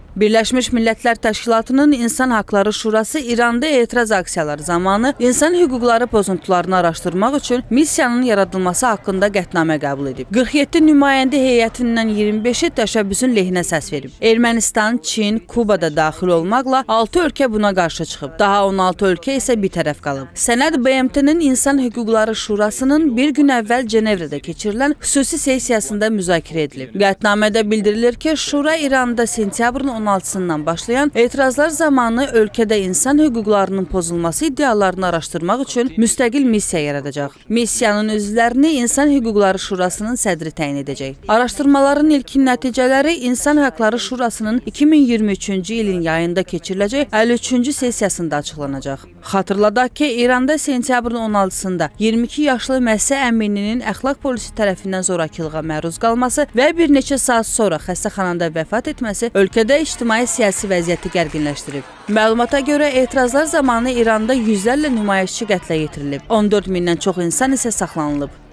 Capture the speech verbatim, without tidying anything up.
Birləşmiş Millətlər Təşkilatının İnsan Haqları Şurası İranda etiraz aksiyaları zamanı insan hüquqları pozuntularını araşdırmaq üçün missiyanın yaradılması haqqında qətnamə qəbul edib. qırx yeddi nümayəndə heyətindən iyirmi beşi təşəbbüsün lehinə səs verib. Ermənistan, Çin, Kuba da daxil olmaqla altı ölkə buna qarşı çıxıb. Daha on altı ölkə isə bir tərəf qalıb. Sənəd B M T-nin İnsan Hüquqları Şurasının bir gün əvvəl Cenevrədə keçirilən xüsusi sessiyasında müzakirə edilib. Qətnamədə bildirilir ki, Şura İranda sentyabrın on altısından başlayan etirazlar zamanı ölkədə insan hüquqlarının pozulması iddialarını araşdırmaq üçün müstəqil missiya yaradacaq. Missiyanın üzvlərini İnsan Hüquqları Şurasının sədri təyin edəcək. Araşdırmaların ilkin nəticələri İnsan Haqları Şurasının iki min iyirmi üçüncü ilin yayında keçiriləcək əlli üçüncü sessiyasında açıqlanacaq. Xatırladaq ki, İranda sentyabrın on altısında iyirmi iki yaşlı Məhsə Əmininin əxlaq polisi tərəfindən zorakılığa məruz qalması və bir neçə saat sonra xəstəxanada vəfat etməsi ölkədə ictimai-siyasi vəziyyəti gərginləşdirib. Məlumata görə etirazlar zamanı İranda yüzlərlə nümayişçi qətlə yetirilib, on dörd mindən çox insan isə saxlanılıb.